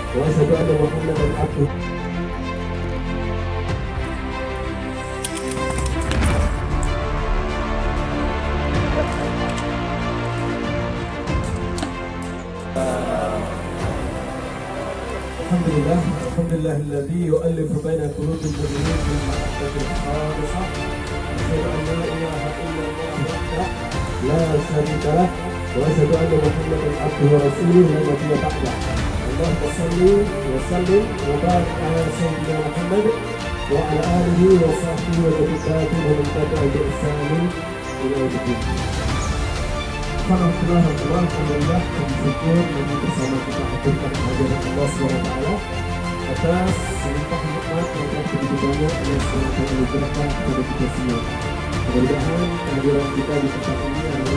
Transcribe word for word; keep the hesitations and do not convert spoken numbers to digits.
وأشهد أن محمدا عبده. الحمد لله الحمد لله الذي يؤلف بين قلوب المؤمنين بالمحبة الخالصة. أشهد أن لا إله إلا الله وحده لا شريك له، وأشهد أن محمدا عبده ورسوله لا نبي بعده. اللهم صل وسلم وبارك على سيدنا محمد وعلى آله وصحبه وذريته ومن تبعهم بإحسان إلى يوم الدين. Alhamdulillah, Alhamdulillah, kami syukur kami bersama kita haturkan kehadiran Allah subhanahu wa taala atas limpah nikmat yang telah begitu banyak yang telah dianugerahkan kepada kita semua. Mudah-mudahan kehadiran kita di tempat ini adalah